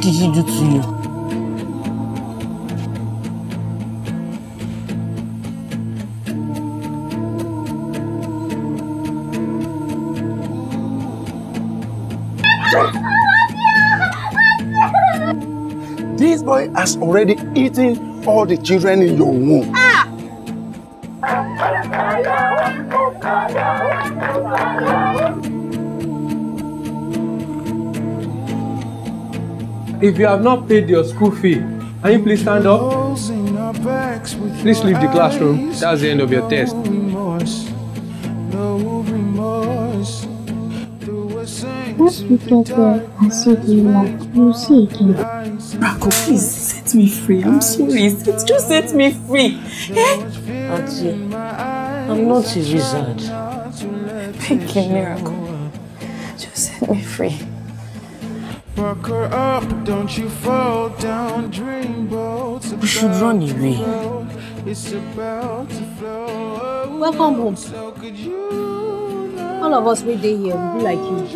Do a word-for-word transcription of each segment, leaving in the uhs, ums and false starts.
did he do to you? This boy has already eaten all the children in your womb. Ah! If you have not paid your school fee, can you please stand up? Please leave the classroom. That's the end of your test. Once we get there, I see the light. You'll see again. Rako, please set me free. I'm sorry. Set, just set me free. Eh? Auntie, I'm not a wizard. Thank you, Miracle. Just set me free. Fuck her up, don't you fall down, dream boats. We should run away. It's about to flow. Welcome home. All of us we day here, we be like you.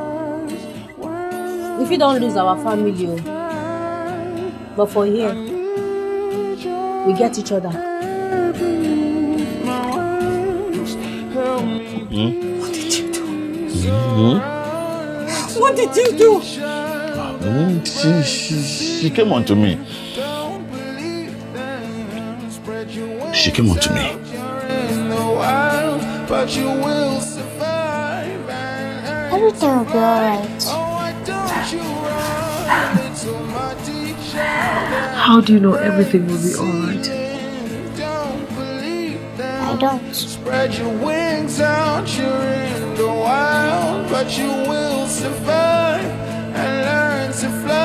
If you don't lose our family, but for here, we get each other. Mm? What did you do? Mm-hmm. What did you do? She, she, she came on to me. She came on to me. Everything will be alright. How do you know everything will be alright? I don't. Spread your wings out, you're in the wild, but you will survive and learn to fly.